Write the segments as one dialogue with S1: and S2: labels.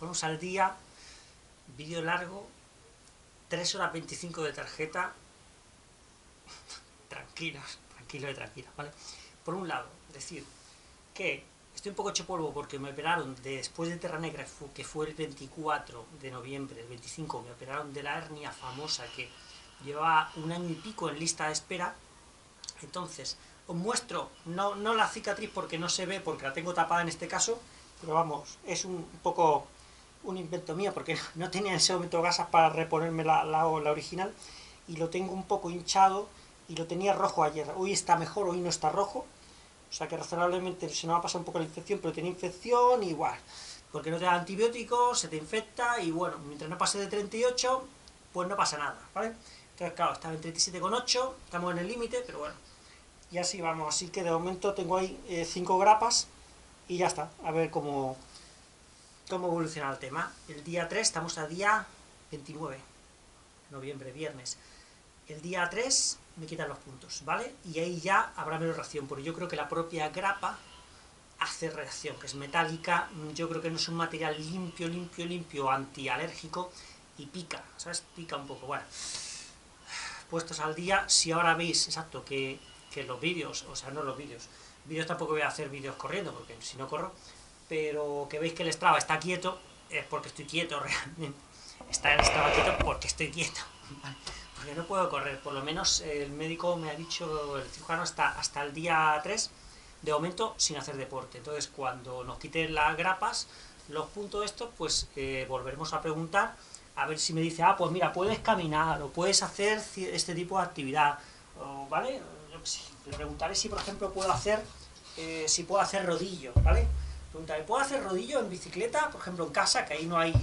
S1: ponemos al día, vídeo largo, 3 horas 25 de tarjeta, tranquilos, ¿vale? Por un lado, decir que estoy un poco hecho polvo porque me operaron después de Terra Negra, que fue el 24 de noviembre, el 25, me operaron de la hernia famosa que llevaba 1 año y pico en lista de espera. Entonces, os muestro, no la cicatriz porque no se ve, porque la tengo tapada en este caso, pero vamos, es un poco un invento mío, porque no tenía en ese momento gasas para reponerme la original, y lo tengo un poco hinchado, y lo tenía rojo ayer. Hoy está mejor, hoy no está rojo, o sea que razonablemente se nos ha pasado un poco la infección, pero tenía infección igual, porque no te da antibióticos, se te infecta, y bueno, mientras no pase de 38, pues no pasa nada, ¿vale? Entonces, claro, estaba en 37,8, estamos en el límite, pero bueno, y así vamos. Así que de momento tengo ahí 5 grapas, y ya está, a ver cómo evoluciona el tema. El día 3, estamos a día 29 de noviembre, viernes. El día 3 me quitan los puntos, ¿vale? Y ahí ya habrá menos reacción, porque yo creo que la propia grapa hace reacción, que es metálica, yo creo que no es un material limpio, antialérgico, y pica, ¿sabes? Pica un poco. Bueno, puestos al día, si ahora veis, exacto, que los vídeos, o sea, no los vídeos tampoco voy a hacer vídeos corriendo, porque si no corro, pero que veis que el Strava está quieto, es porque estoy quieto realmente. Está el Strava quieto porque estoy quieto, ¿vale? Porque no puedo correr, por lo menos el médico me ha dicho, el cirujano, hasta el día 3, de momento, sin hacer deporte. Entonces, cuando nos quiten las grapas, los puntos estos, pues volveremos a preguntar, a ver si me dice, pues mira, puedes caminar, o puedes hacer este tipo de actividad, ¿vale? Yo qué sé, le preguntaré si, por ejemplo, puedo hacer rodillo, ¿vale? Preguntaré, ¿puedo hacer rodillo en bicicleta? Por ejemplo, en casa, que ahí no hay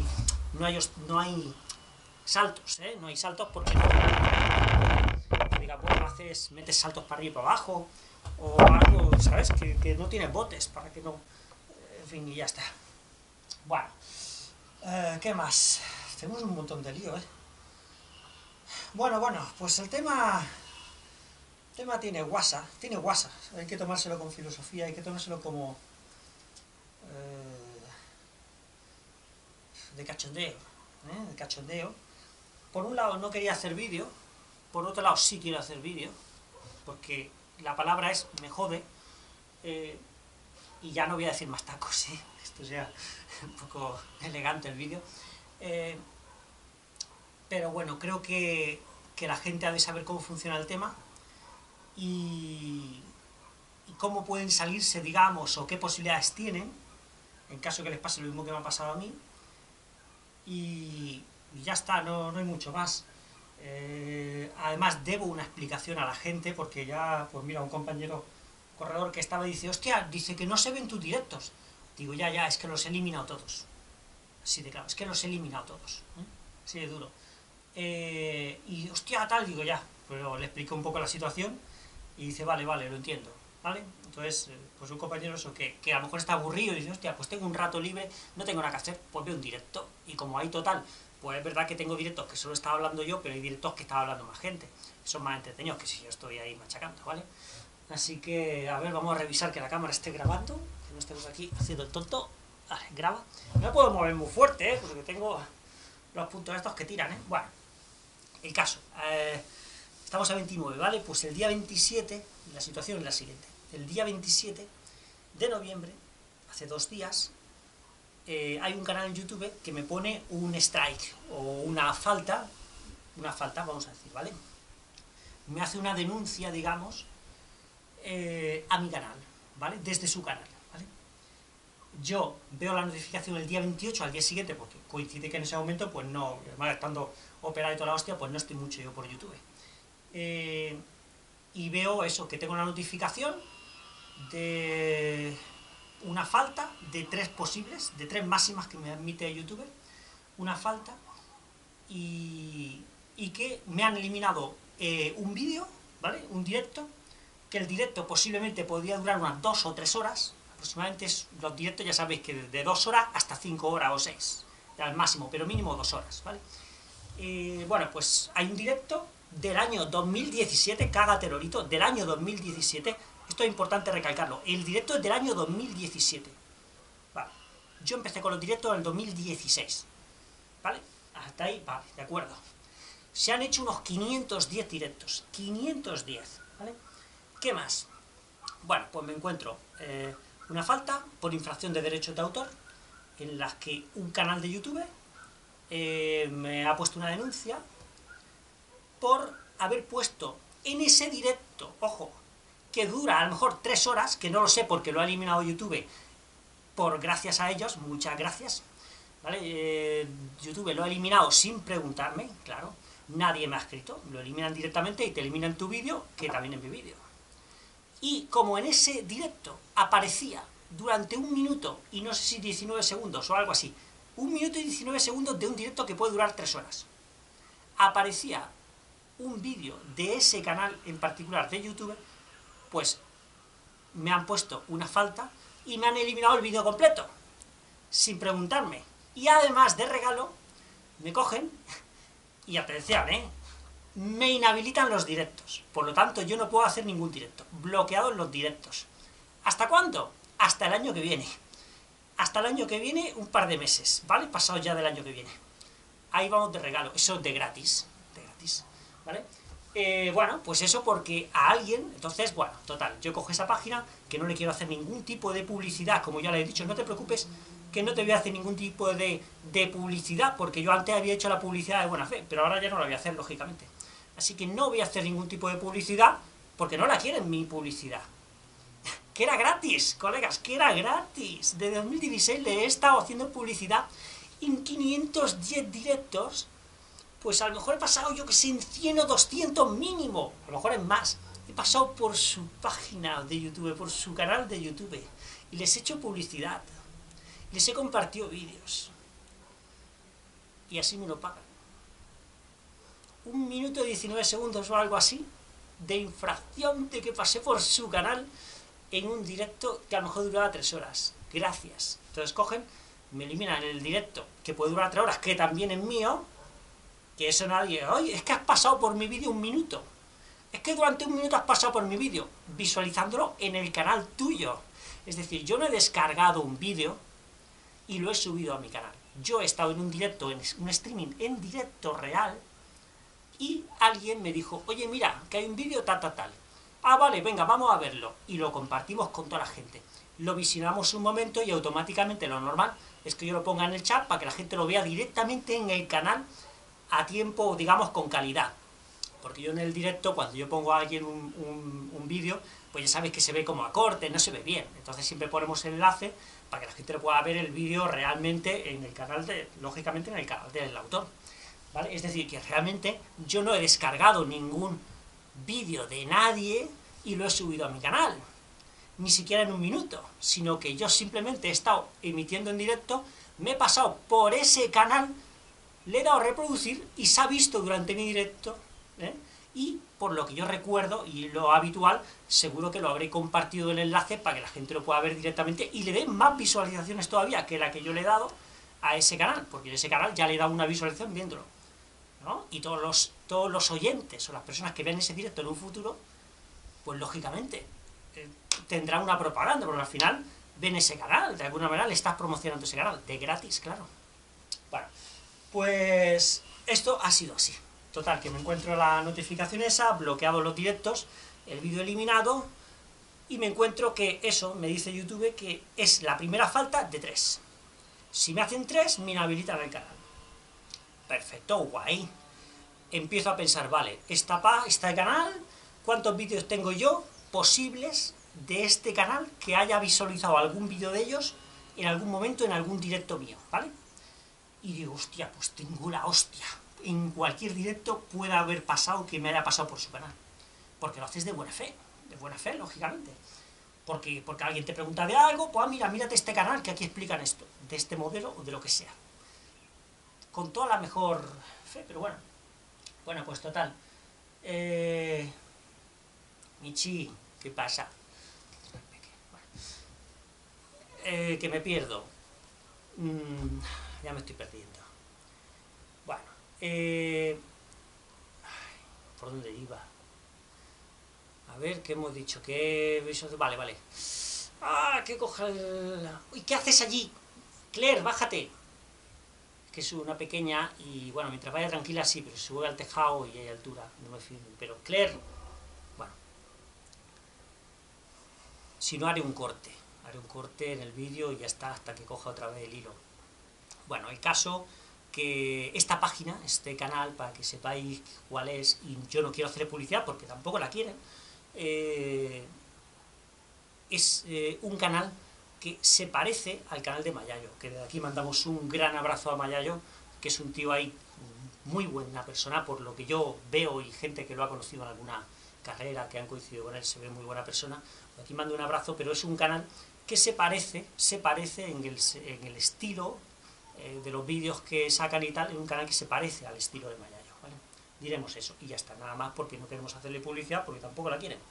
S1: saltos, ¿eh? No hay saltos porque no... Diga, pues metes saltos para arriba y para abajo, o algo, ¿sabes? Que no tienes botes, para que no... En fin, y ya está. Bueno, ¿qué más? Tenemos un montón de lío, ¿eh? Bueno, pues el tema tiene guasa, hay que tomárselo con filosofía, hay que tomárselo como... de cachondeo, de cachondeo. Por un lado no quería hacer vídeo, por otro lado sí quiero hacer vídeo, porque la palabra es me jode, y ya no voy a decir más tacos, esto sea un poco elegante el vídeo, pero bueno, creo que la gente ha de saber cómo funciona el tema, y cómo pueden salirse, digamos, o qué posibilidades tienen, en caso que les pase lo mismo que me ha pasado a mí, y ya está, no hay mucho más. Además debo una explicación a la gente, porque ya, pues mira, un compañero corredor que estaba dice, hostia, dice que no se ven tus directos. Digo, ya, es que los he eliminado todos. Así de claro, es que los he eliminado todos, así de duro. Y hostia, tal, digo, ya, pero le explico un poco la situación, y dice, vale, lo entiendo, ¿vale? Entonces, pues un compañero eso, que a lo mejor está aburrido y dice, hostia, pues tengo un rato libre, no tengo nada que hacer, pues veo un directo, y como hay total, pues es verdad que tengo directos que solo estaba hablando yo, pero hay directos que estaba hablando más gente, son más entretenidos que si yo estoy ahí machacando, ¿vale? Así que, a ver, vamos a revisar que la cámara esté grabando, que no estemos aquí haciendo el tonto. Vale, graba. No me puedo mover muy fuerte, porque tengo los puntos estos que tiran, Bueno, el caso, estamos a 29, ¿vale? Pues el día 27, la situación es la siguiente. El día 27 de noviembre, hace 2 días, hay un canal en YouTube que me pone un strike, o una falta, vamos a decir, ¿vale? Me hace una denuncia, digamos, a mi canal, ¿vale? Desde su canal, ¿vale? Yo veo la notificación el día 28, al día siguiente, porque coincide que en ese momento, pues no, además estando operado y toda la hostia, pues no estoy mucho yo por YouTube. Y veo eso, que tengo una notificación de una falta de 3 posibles, de 3 máximas que me admite YouTube, una falta, y que me han eliminado un vídeo, ¿vale? Un directo, que el directo posiblemente podría durar unas 2 o 3 horas, aproximadamente. Los directos ya sabéis que de 2 horas hasta 5 horas o 6, al máximo, pero mínimo 2 horas, ¿vale? Bueno, pues hay un directo del año 2017, cágate Lorito, del año 2017, esto es importante recalcarlo, el directo es del año 2017, vale, Yo empecé con los directos en el 2016, ¿vale? Hasta ahí, vale, de acuerdo. Se han hecho unos 510 directos, 510, ¿vale? ¿Qué más? Bueno, pues me encuentro una falta por infracción de derechos de autor, en las que un canal de YouTube me ha puesto una denuncia por haber puesto en ese directo, ojo, que dura a lo mejor 3 horas, que no lo sé porque lo ha eliminado YouTube, por gracias a ellos, muchas gracias, ¿vale? YouTube lo ha eliminado sin preguntarme, claro, nadie me ha escrito, lo eliminan directamente y te eliminan tu vídeo, que también es mi vídeo. Y como en ese directo aparecía durante 1 minuto, y no sé si 19 segundos o algo así, 1 minuto y 19 segundos de un directo que puede durar 3 horas, aparecía un vídeo de ese canal en particular de YouTube, pues me han puesto una falta y me han eliminado el vídeo completo, sin preguntarme. Y además de regalo, me cogen, y atención, me inhabilitan los directos. Por lo tanto, yo no puedo hacer ningún directo. Bloqueados los directos. ¿Hasta cuándo? Hasta el año que viene. Hasta el año que viene, un par de meses, ¿vale? Pasado ya del año que viene. Ahí vamos de regalo, eso de gratis, ¿vale? Bueno, pues eso porque a alguien, entonces, bueno, total, yo cojo esa página, que no le quiero hacer ningún tipo de publicidad, como ya le he dicho, no te preocupes, que no te voy a hacer ningún tipo de publicidad, porque yo antes había hecho la publicidad de buena fe, pero ahora ya no la voy a hacer, lógicamente. Así que no voy a hacer ningún tipo de publicidad, porque no la quieren mi publicidad. Que era gratis, colegas, que era gratis. Desde 2016 le he estado haciendo publicidad en 510 directos, pues a lo mejor he pasado, yo que sé, en 100 o 200 mínimo, a lo mejor es más. He pasado por su página de YouTube, por su canal de YouTube, y les he hecho publicidad, les he compartido vídeos, y así me lo pagan. 1 minuto y 19 segundos o algo así, de infracción de que pasé por su canal en un directo que a lo mejor duraba 3 horas. Gracias. Entonces cogen, me eliminan el directo, que puede durar 3 horas, que también es mío, que eso nadie, oye, es que has pasado por mi vídeo 1 minuto. Es que durante 1 minuto has pasado por mi vídeo, visualizándolo en el canal tuyo. Es decir, yo no he descargado un vídeo y lo he subido a mi canal. Yo he estado en un directo, en un streaming en directo real, y alguien me dijo, oye, mira, que hay un vídeo tal. Ah, vale, venga, vamos a verlo. Y lo compartimos con toda la gente. Lo visionamos un momento y automáticamente lo normal es que yo lo ponga en el chat para que la gente lo vea directamente en el canal a tiempo, digamos, con calidad. Porque yo en el directo, cuando yo pongo a alguien un vídeo, pues ya sabéis que se ve como a corte, no se ve bien. Entonces siempre ponemos el enlace para que la gente lo pueda ver el vídeo realmente en el canal, lógicamente en el canal del autor, ¿vale? Es decir, que realmente yo no he descargado ningún vídeo de nadie y lo he subido a mi canal, ni siquiera en 1 minuto, sino que yo simplemente he estado emitiendo en directo, me he pasado por ese canal, le he dado a reproducir y se ha visto durante mi directo, y por lo que yo recuerdo, y lo habitual, seguro que lo habré compartido el enlace para que la gente lo pueda ver directamente y le dé más visualizaciones todavía que la que yo le he dado a ese canal, porque en ese canal ya le he dado una visualización viéndolo, ¿no? Y todos los oyentes o las personas que vean ese directo en un futuro, pues lógicamente tendrán una propaganda, porque al final ven ese canal, de alguna manera le estás promocionando ese canal, de gratis, claro. Bueno, pues esto ha sido así. Total, que me encuentro la notificación esa, bloqueados los directos, el vídeo eliminado, y me encuentro que eso, me dice YouTube, que es la primera falta de 3. Si me hacen 3, me inhabilitan el canal. Perfecto, guay. Empiezo a pensar, vale, está el canal, ¿cuántos vídeos tengo yo posibles de este canal que haya visualizado algún vídeo de ellos en algún momento, en algún directo mío, ¿vale? Y digo, hostia, pues tengo la hostia. En cualquier directo puede haber pasado que me haya pasado por su canal. Porque lo haces de buena fe, lógicamente. Porque alguien te pregunta de algo, pues mira, mírate este canal que aquí explican esto, de este modelo o de lo que sea. Con toda la mejor fe, pero bueno. Bueno, pues total. Michi, ¿qué pasa? Que me pierdo. Ya me estoy perdiendo. Bueno, ¿por dónde iba? A ver, ¿qué hemos dicho? ¿Qué? Vale. Ah, ¿qué coja el...? Uy, ¿qué haces allí? Claire, bájate. Que es una pequeña y, bueno, mientras vaya tranquila sí, pero se sube al tejado y hay altura, no me fío. Pero Claire, bueno, si no haré un corte en el vídeo y ya está, hasta que coja otra vez el hilo. Bueno, el caso que esta página, este canal, para que sepáis cuál es, y yo no quiero hacer publicidad porque tampoco la quieren, es un canal que se parece al canal de Mayayo, que desde aquí mandamos un gran abrazo a Mayayo, que es un tío ahí muy buena persona, por lo que yo veo, y gente que lo ha conocido en alguna carrera, que han coincidido con él, se ve muy buena persona. Aquí mando un abrazo, pero es un canal que se parece en el estilo de los vídeos que sacan y tal, es un canal que se parece al estilo de Mayayo, ¿vale? Diremos eso, y ya está, nada más, porque no queremos hacerle publicidad, porque tampoco la quieren.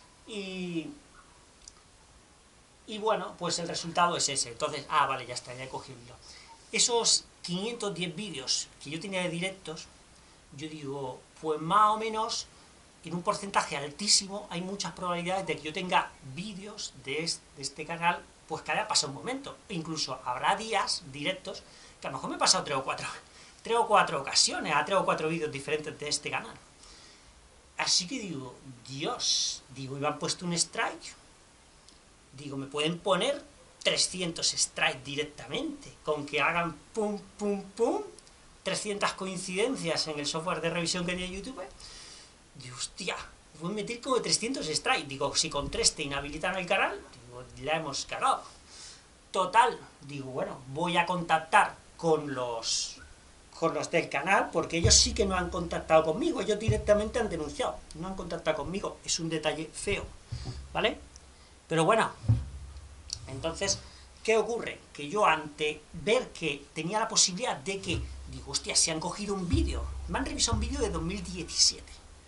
S1: Y bueno, pues el resultado es ese. Entonces, vale, ya está, ya he cogido el hilo. Esos 510 vídeos que yo tenía de directos, yo digo, pues más o menos, en un porcentaje altísimo, hay muchas probabilidades de que yo tenga vídeos de este canal, pues que haya pasado un momento. E incluso habrá días directos que a lo mejor me he pasado 3 o 4 ocasiones, a 3 o 4 vídeos diferentes de este canal. Así que digo, Dios, digo, y me han puesto un strike. Digo, me pueden poner 300 strikes directamente, con que hagan pum, pum, pum, 300 coincidencias en el software de revisión que tiene YouTube. Digo, hostia, voy a meter como 300 strikes. Digo, si con 3 te inhabilitan el canal, digo, la hemos cagado. Total, digo, bueno, voy a contactar con los del canal, porque ellos sí que no han contactado conmigo, ellos directamente han denunciado, no han contactado conmigo, es un detalle feo, ¿vale? Pero bueno, entonces, ¿qué ocurre? Que yo, ante ver que tenía la posibilidad de que, digo, hostia, se han cogido un vídeo, me han revisado un vídeo de 2017,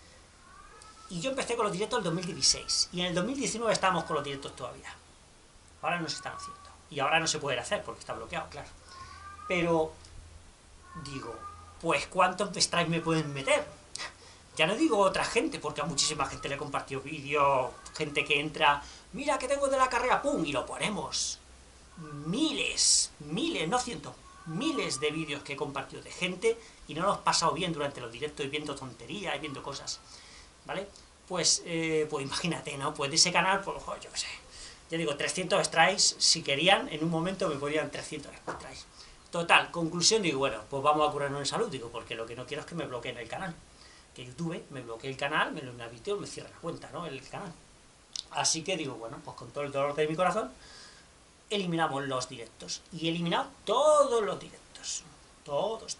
S1: y yo empecé con los directos del 2016, y en el 2019 estábamos con los directos todavía, ahora no se están haciendo, y ahora no se puede hacer porque está bloqueado, claro, pero digo, pues ¿cuántos strikes me pueden meter? Ya no digo otra gente, porque a muchísima gente le he compartido vídeos, gente que entra, mira que tengo de la carrera, pum, y lo ponemos. Miles, no cientos, miles de vídeos que he compartido de gente y no lo he pasado bien durante los directos y viendo tonterías y viendo cosas, ¿vale? Pues imagínate, ¿no? Pues de ese canal, pues yo qué sé, ya digo, 300 strikes, si querían, en un momento me podían 300 strikes. Total, conclusión, digo, bueno, pues vamos a curarnos en salud, digo, porque lo que no quiero es que me bloqueen el canal. Que YouTube me bloquee el canal, me lo inhabilite o me cierre la cuenta, ¿no? El canal. Así que digo, bueno, pues con todo el dolor de mi corazón, eliminamos los directos. Y he eliminado todos los directos. Todos.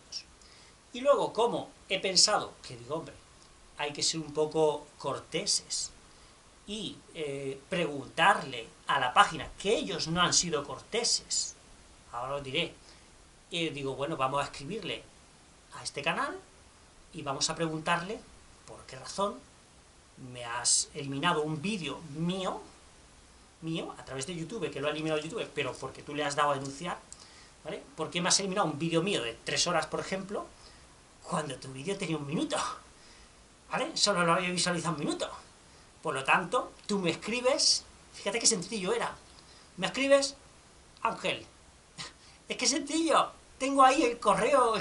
S1: Y luego, como he pensado, que digo, hombre, hay que ser un poco corteses y preguntarle a la página, que ellos no han sido corteses, ahora os diré, digo, bueno, vamos a escribirle a este canal y vamos a preguntarle por qué razón me has eliminado un vídeo mío, a través de YouTube, que lo ha eliminado YouTube, pero porque tú le has dado a denunciar, ¿vale? ¿Por qué me has eliminado un vídeo mío de 3 horas, por ejemplo, cuando tu vídeo tenía 1 minuto? ¿Vale? Solo lo había visualizado 1 minuto. Por lo tanto, tú me escribes, fíjate qué sencillo era, me escribes, Ángel, es que sencillo, tengo ahí el correo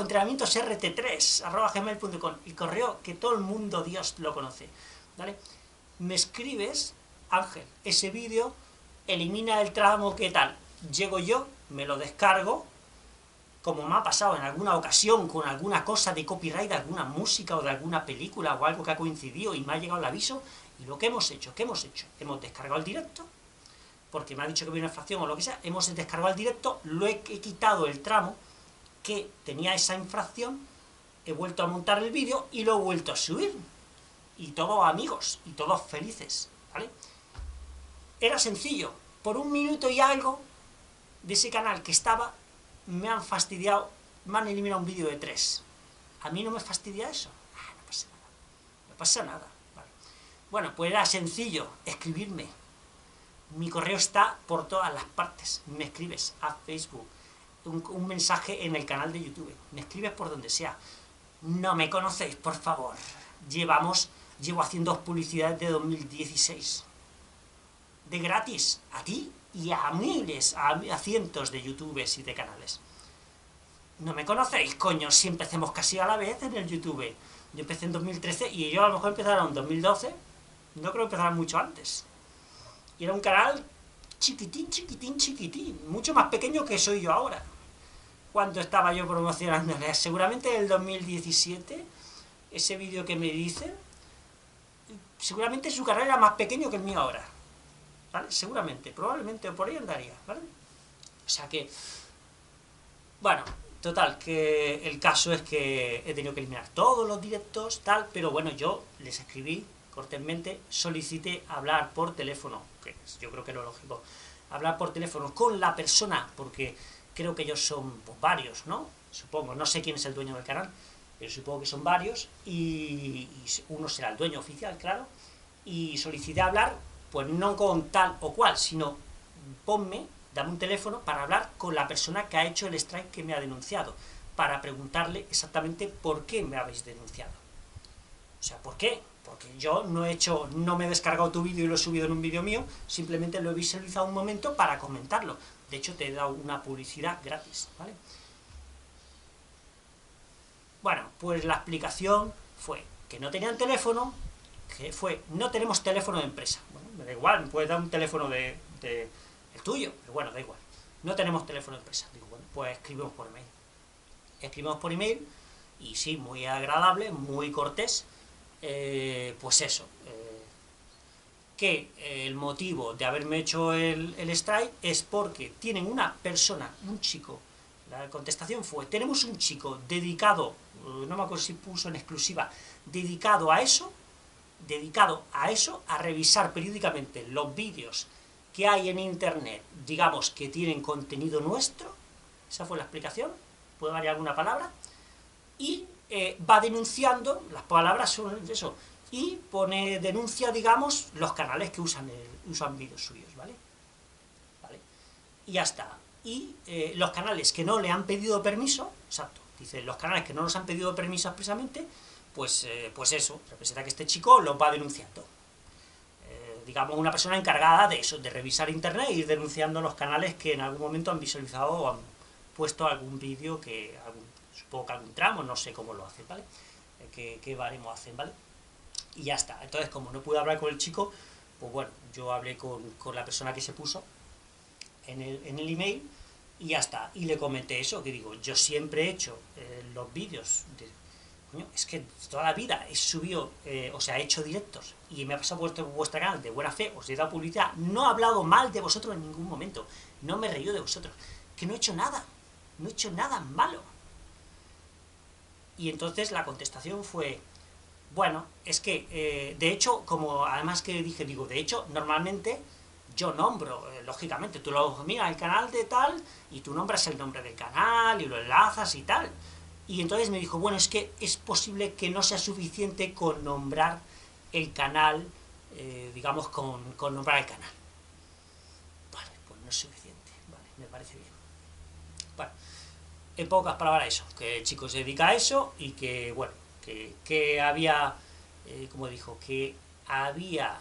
S1: entrenamientosrt3@gmail.com, el correo que todo el mundo, Dios, lo conoce, ¿vale? Me escribes, Ángel, ese vídeo, elimina el tramo, ¿qué tal? Llego yo, me lo descargo, como me ha pasado en alguna ocasión con alguna cosa de copyright, de alguna música o de alguna película o algo que ha coincidido y me ha llegado el aviso, y lo que hemos hecho, hemos descargado el directo, porque me ha dicho que había una infracción o lo que sea, hemos descargado el directo, he quitado el tramo que tenía esa infracción, he vuelto a montar el vídeo y lo he vuelto a subir. Y todos amigos, y todos felices, ¿vale? Era sencillo, por 1 minuto y algo de ese canal que estaba, me han fastidiado, me han eliminado un vídeo de 3. ¿A mí no me fastidia eso? No pasa nada, ¿vale? Bueno, pues era sencillo, escribirme. Mi correo está por todas las partes. Me escribes a Facebook, un mensaje en el canal de YouTube, me escribes por donde sea. No me conocéis, por favor. Llevo haciendo publicidad de 2016. de gratis a ti y a miles, a cientos de youtubers y de canales. ¿No me conocéis, coño? Si empecemos casi a la vez en el YouTube. Yo empecé en 2013 y ellos a lo mejor empezaron en 2012. No creo que empezaran mucho antes. Y era un canal chiquitín, chiquitín, chiquitín. Mucho más pequeño que soy yo ahora. Cuando estaba yo promocionándole. Seguramente en el 2017, ese vídeo que me dicen, seguramente su canal era más pequeño que el mío ahora. ¿Vale? Seguramente, probablemente, por ahí andaría, ¿vale? O sea que, bueno, total, que el caso es que he tenido que eliminar todos los directos, tal, pero bueno, yo les escribí cortésmente, solicité hablar por teléfono, que yo creo que es lo lógico, hablar por teléfono con la persona, porque creo que ellos son pues, varios, ¿no? Supongo, no sé quién es el dueño del canal, pero supongo que son varios, y uno será el dueño oficial, claro, y solicité hablar, pues no con tal o cual, sino dame un teléfono para hablar con la persona que ha hecho el strike que me ha denunciado, para preguntarle exactamente por qué me habéis denunciado. O sea, ¿por qué? Porque yo no me he descargado tu vídeo y lo he subido en un vídeo mío, simplemente lo he visualizado un momento para comentarlo. De hecho, te he dado una publicidad gratis, ¿vale? Bueno, pues la explicación fue que no tenían teléfono, que fue, no tenemos teléfono de empresa. Bueno, me da igual, me puedes dar un teléfono de el tuyo, pero bueno, da igual. No tenemos teléfono de empresa. Digo, bueno, pues escribimos por email. Escribimos por email, y sí, muy agradable, muy cortés, pues eso, que el motivo de haberme hecho el strike es porque tienen una persona, un chico, la contestación fue, tenemos un chico dedicado, no me acuerdo si puso en exclusiva, dedicado a eso, a revisar periódicamente los vídeos que hay en internet, digamos, que tienen contenido nuestro, esa fue la explicación, puede variar alguna palabra, y va denunciando, las palabras son eso, y denuncia, digamos, los canales que usan vídeos suyos, ¿vale? Y ya está. Y los canales que no le han pedido permiso, exacto, dice, los canales que no nos han pedido permiso expresamente, pues eso, representa que este chico los va denunciando. Digamos, una persona encargada de eso, de revisar internet e ir denunciando los canales que en algún momento han visualizado o han puesto algún vídeo supongo que algún tramo, no sé cómo lo hacen, ¿vale? Qué baremo hacen, ¿vale? Y ya está. Entonces, como no pude hablar con el chico, pues bueno, yo hablé con la persona que se puso en el email y ya está. Y le comenté eso, que digo, yo siempre he hecho los vídeos coño, es que toda la vida he subido, o sea, he hecho directos y me ha pasado por vuestra canal de buena fe, os he dado publicidad, no he hablado mal de vosotros en ningún momento, no me he reído de vosotros, que no he hecho nada malo. Y entonces la contestación fue, bueno, es que, de hecho, como además que dije, digo, de hecho, normalmente yo nombro, lógicamente, tú lo miras el canal de tal, y tú nombras el nombre del canal, y lo enlazas y tal. Y entonces me dijo, bueno, es que es posible que no sea suficiente con nombrar el canal, digamos, con nombrar el canal. Vale, pues no es suficiente, vale, me parece bien. Bueno, en pocas palabras eso, que el chico se dedica a eso y que, bueno, que había, como dijo, que había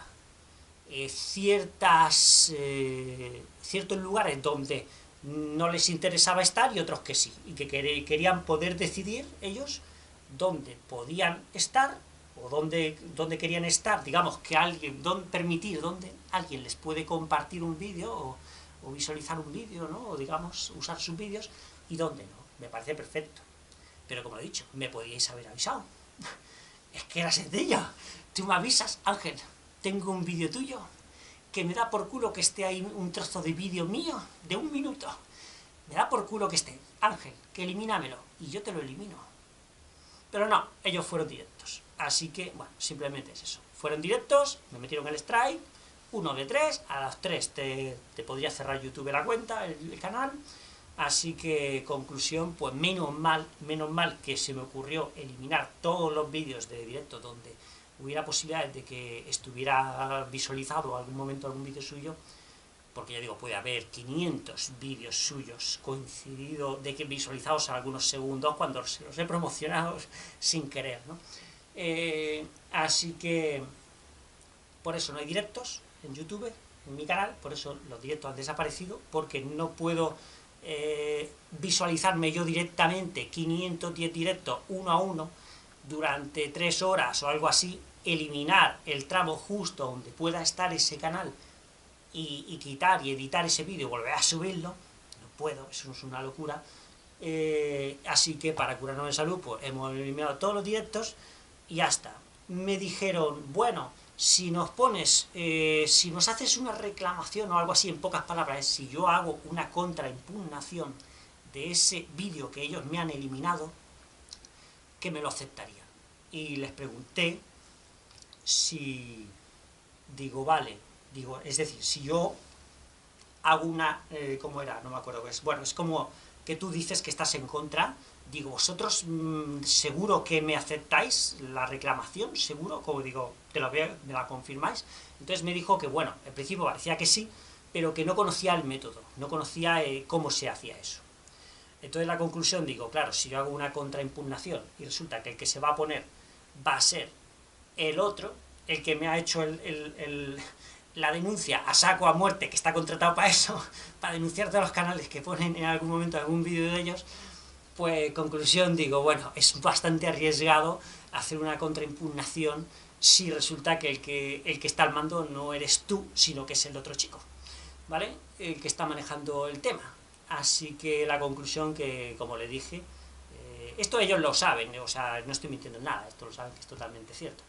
S1: ciertos lugares donde no les interesaba estar y otros que sí, y que querían poder decidir ellos dónde podían estar o dónde querían estar, digamos, que permitir dónde alguien les puede compartir un vídeo o visualizar un vídeo, ¿no? O digamos, usar sus vídeos y dónde no. Me parece perfecto. Pero como he dicho, me podíais haber avisado. Es que era sencillo. Tú me avisas, Ángel, tengo un vídeo tuyo, que me da por culo que esté ahí un trozo de vídeo mío, de 1 minuto. Me da por culo que esté, Ángel, que elimínamelo, y yo te lo elimino. Pero no, ellos fueron directos. Así que, bueno, simplemente es eso. Fueron directos, me metieron el strike, 1 de 3, a las 3 te podría cerrar YouTube la cuenta, el canal. Así que, conclusión, pues menos mal que se me ocurrió eliminar todos los vídeos de directo donde hubiera posibilidades de que estuviera visualizado algún momento algún vídeo suyo, porque ya digo, puede haber 500 vídeos suyos coincididos, de que visualizados a algunos segundos cuando se los he promocionado sin querer, ¿no? Así que por eso no hay directos en YouTube, en mi canal, por eso los directos han desaparecido, porque no puedo visualizarme yo directamente 510 directos uno a uno durante 3 horas o algo así, eliminar el tramo justo donde pueda estar ese canal y quitar y editar ese vídeo y volver a subirlo. No puedo, eso es una locura. Así que para curarnos de salud, pues hemos eliminado todos los directos y ya está. Me dijeron, bueno, si nos pones, si nos haces una reclamación o algo así, en pocas palabras, si yo hago una contraimpugnación de ese vídeo que ellos me han eliminado, que me lo aceptarían. Y les pregunté si, digo, vale, digo, es decir, si yo hago una, ¿cómo era? No me acuerdo qué es. Bueno, es como que tú dices que estás en contra, digo, vosotros seguro que me aceptáis la reclamación, seguro, como digo, me la confirmáis. Entonces me dijo que, bueno, al principio parecía que sí, pero que no conocía el método, no conocía cómo se hacía eso. Entonces la conclusión, digo, claro, si yo hago una contraimpugnación y resulta que el que se va a poner va a ser el otro, el que me ha hecho la denuncia a saco a muerte, que está contratado para eso, para denunciar todos los canales que ponen en algún momento algún vídeo de ellos, pues conclusión, digo, bueno, es bastante arriesgado hacer una contraimpugnación si resulta que el que está al mando no eres tú, sino que es el otro chico, ¿vale? El que está manejando el tema. Así que la conclusión que, como le dije, esto ellos lo saben, o sea, no estoy mintiendo en nada, esto lo saben que es totalmente cierto.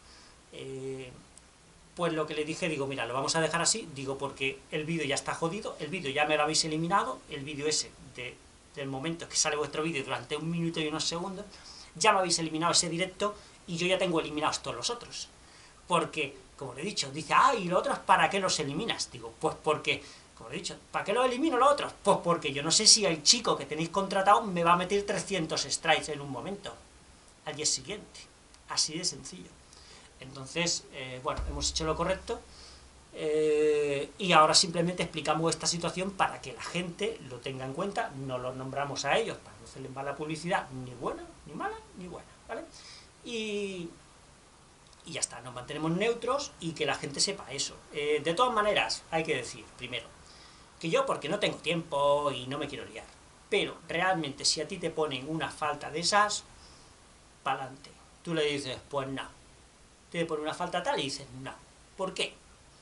S1: Pues lo que le dije, digo, mira, lo vamos a dejar así, digo, porque el vídeo ya está jodido, el vídeo ya me lo habéis eliminado, el vídeo ese del momento que sale vuestro vídeo durante 1 minuto y unos segundos, ya me habéis eliminado ese directo y yo ya tengo eliminados todos los otros. Porque, como le he dicho, dice, ¿y los otros para qué los eliminas? Digo, pues porque, como le he dicho, ¿para qué los elimino los otros? Pues porque yo no sé si el chico que tenéis contratado me va a meter 300 strikes en un momento, al día siguiente. Así de sencillo. Entonces, bueno, hemos hecho lo correcto y ahora simplemente explicamos esta situación para que la gente lo tenga en cuenta, no los nombramos a ellos para no hacerles mala publicidad, ni buena, ni mala, ni buena, ¿vale? Y ya está, nos mantenemos neutros y que la gente sepa eso. De todas maneras, hay que decir, primero, que yo porque no tengo tiempo y no me quiero liar, pero realmente si a ti te ponen una falta de esas, pa'lante. Tú le dices, pues no. Te pone una falta tal y dices, no. ¿Por qué?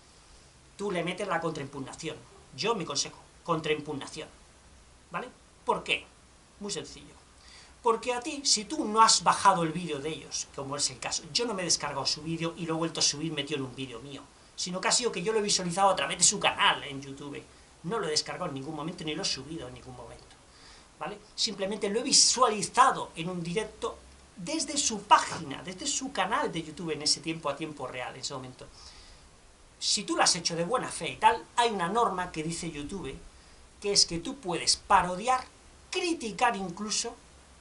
S1: Tú le metes la contraimpugnación. Yo, mi consejo, contraimpugnación. ¿Vale? ¿Por qué? Muy sencillo. Porque a ti, si tú no has bajado el vídeo de ellos, como es el caso, yo no me he descargado su vídeo y lo he vuelto a subir metido en un vídeo mío, sino que ha sido que yo lo he visualizado a través de su canal en YouTube. No lo he descargado en ningún momento ni lo he subido en ningún momento. ¿Vale? Simplemente lo he visualizado en un directo desde su página, desde su canal de YouTube en ese tiempo a tiempo real, en ese momento. Si tú lo has hecho de buena fe y tal, hay una norma que dice YouTube, que es que tú puedes parodiar, criticar incluso,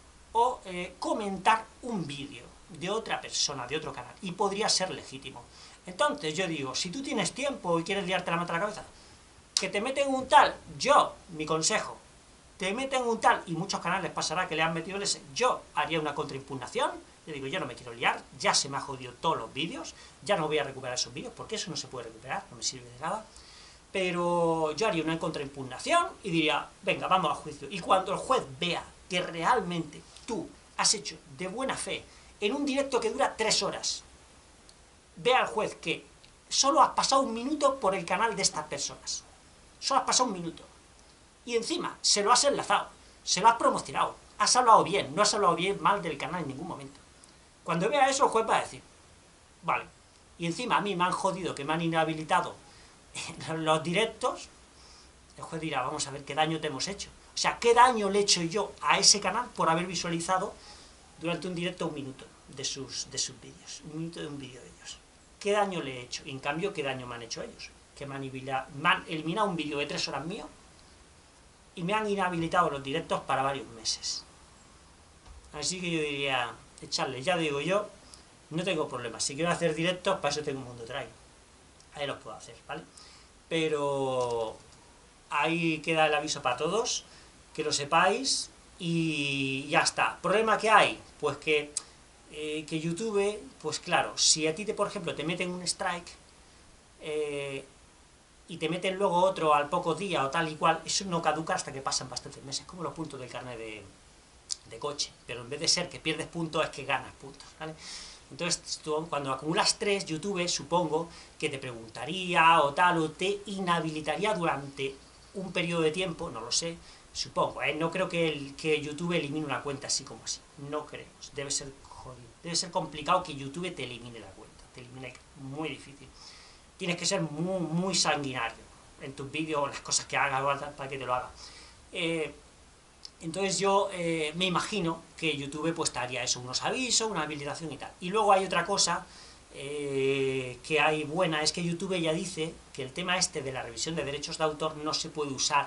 S1: o comentar un vídeo de otra persona, de otro canal, y podría ser legítimo. Entonces yo digo, si tú tienes tiempo y quieres liarte la mano a la cabeza, que te meten un tal, yo, mi consejo, te meten un tal, y muchos canales pasará que le han metido ese, yo haría una contraimpugnación, le digo, yo no me quiero liar, ya se me ha jodido todos los vídeos, ya no voy a recuperar esos vídeos, porque eso no se puede recuperar, no me sirve de nada, pero yo haría una contraimpugnación y diría, venga, vamos a juicio, y cuando el juez vea que realmente tú has hecho de buena fe, en un directo que dura 3 horas, vea al juez que solo has pasado 1 minuto por el canal de estas personas, solo has pasado 1 minuto, y encima se lo has enlazado, se lo has promocionado, has hablado bien, no has hablado bien mal del canal en ningún momento. Cuando vea eso, el juez va a decir, vale, y encima a mí me han jodido, que me han inhabilitado los directos, el juez dirá, vamos a ver qué daño te hemos hecho. O sea, qué daño le he hecho yo a ese canal por haber visualizado durante un directo 1 minuto de sus vídeos, 1 minuto de un vídeo de ellos. ¿Qué daño le he hecho? Y en cambio, ¿qué daño me han hecho ellos? Que me han eliminado un vídeo de 3 horas mío y me han inhabilitado los directos para varios meses. Así que yo diría, echarle, ya digo yo, no tengo problemas. Si quiero hacer directos, para eso tengo un Mundo Drive. Ahí los puedo hacer, ¿vale? Pero ahí queda el aviso para todos, que lo sepáis y ya está. ¿Problema que hay? Pues que YouTube, pues claro, si a ti, por ejemplo, te meten un strike, y te meten luego otro al poco día o tal y cual, eso no caduca hasta que pasan bastantes meses, como los puntos del carnet de coche, pero en vez de ser que pierdes puntos es que ganas puntos, ¿vale? Entonces, tú, cuando acumulas 3, YouTube, supongo que te preguntaría o tal, o te inhabilitaría durante un periodo de tiempo, no lo sé, supongo, ¿eh? No creo que YouTube elimine una cuenta así como así, no creo, debe ser jodido, debe ser complicado que YouTube te elimine la cuenta, te elimine, muy difícil. Tienes que ser muy, muy sanguinario en tus vídeos o las cosas que hagas para que te lo haga. Entonces yo me imagino que YouTube pues te haría eso, unos avisos, una habilitación y tal. Y luego hay otra cosa que hay buena, es que YouTube ya dice que el tema este de la revisión de derechos de autor no se puede usar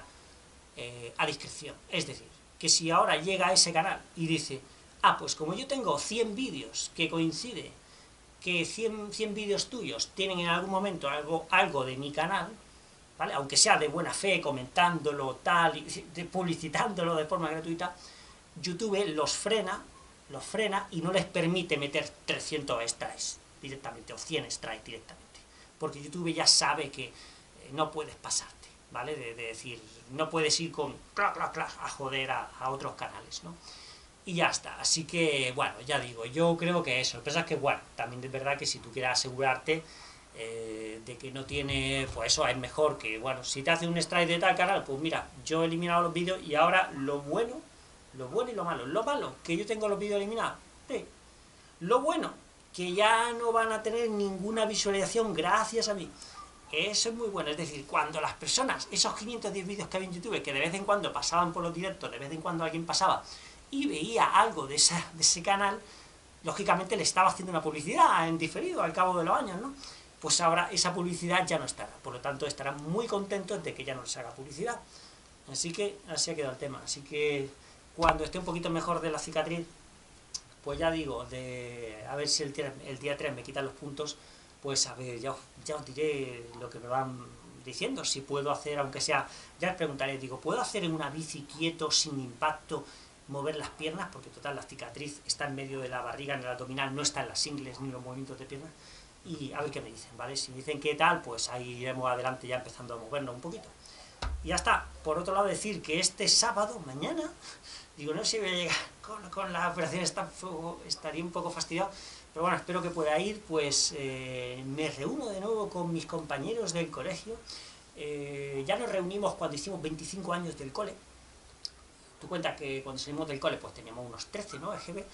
S1: a discreción. Es decir, que si ahora llega a ese canal y dice, ah, pues como yo tengo 100 vídeos que coincide que 100 vídeos tuyos tienen en algún momento algo de mi canal, ¿vale? Aunque sea de buena fe, comentándolo, tal, publicitándolo de forma gratuita, YouTube los frena y no les permite meter 300 strikes directamente, o 100 strikes directamente, porque YouTube ya sabe que no puedes pasarte, ¿vale? De decir, no puedes ir con clac, clac, clac, a joder a otros canales, ¿no? Y ya está, así que, bueno, ya digo, yo creo que eso, lo que pasa es que, bueno, también es verdad que si tú quieres asegurarte de que no tiene, pues eso es mejor que, bueno, si te hace un strike de tal canal, pues mira, yo he eliminado los vídeos y ahora lo bueno y lo malo, que yo tengo los vídeos eliminados, sí. Lo bueno, que ya no van a tener ninguna visualización gracias a mí. Eso es muy bueno, es decir, cuando las personas, esos 510 vídeos que había en YouTube, que de vez en cuando pasaban por los directos, de vez en cuando alguien pasaba y veía algo de ese canal, lógicamente le estaba haciendo una publicidad en diferido al cabo de los años, ¿no? Pues ahora esa publicidad ya no estará, por lo tanto estarán muy contentos de que ya no les haga publicidad. Así que así ha quedado el tema, así que cuando esté un poquito mejor de la cicatriz, pues ya digo, a ver si el día 3 me quitan los puntos, pues a ver, ya os diré lo que me van diciendo, si puedo hacer, aunque sea, ya os preguntaré, digo, ¿puedo hacer en una bici quieto, sin impacto, mover las piernas? Porque total, la cicatriz está en medio de la barriga, en el abdominal, no está en las ingles ni los movimientos de piernas, y a ver qué me dicen, ¿vale? Si me dicen qué tal, pues ahí iremos adelante ya empezando a movernos un poquito. Y ya está. Por otro lado, decir que este sábado, mañana, digo, no sé si voy a llegar con la operación, estaría un poco fastidiado, pero bueno, espero que pueda ir, pues me reúno de nuevo con mis compañeros del colegio, ya nos reunimos cuando hicimos 25 años del cole. Tú cuenta que cuando salimos del cole, pues teníamos unos 13, ¿no? EGB,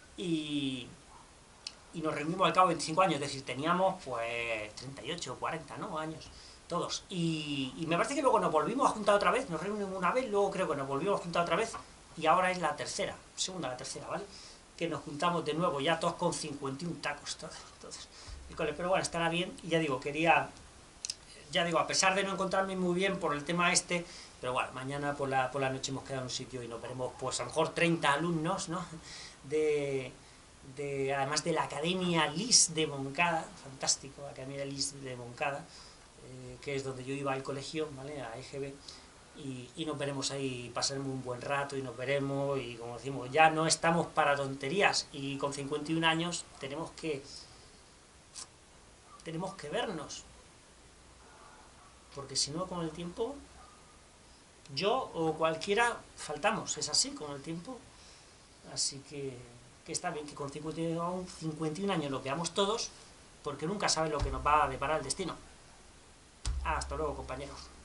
S1: y nos reunimos al cabo de 25 años, es decir, teníamos pues 38 o 40, ¿no? Años, todos. Y me parece que luego nos volvimos a juntar otra vez, nos reunimos una vez, luego creo que nos volvimos a juntar otra vez, y ahora es la tercera, la tercera, ¿vale? Que nos juntamos de nuevo, ya todos con 51 tacos, todos. Pero bueno, estará bien, y ya digo, a pesar de no encontrarme muy bien por el tema este, pero bueno, mañana por la noche hemos quedado en un sitio y nos veremos, pues a lo mejor 30 alumnos, ¿no? Además de la Academia LIS de Moncada, fantástico, Academia LIS de Moncada, que es donde yo iba al colegio, ¿vale? A EGB, y nos veremos ahí, pasaremos un buen rato y nos veremos, y como decimos, ya no estamos para tonterías, y con 51 años tenemos que vernos, porque si no, con el tiempo, yo o cualquiera faltamos, es así, con el tiempo, así que está bien que con 51 años lo veamos todos, porque nunca sabes lo que nos va a deparar el destino. Hasta luego, compañeros.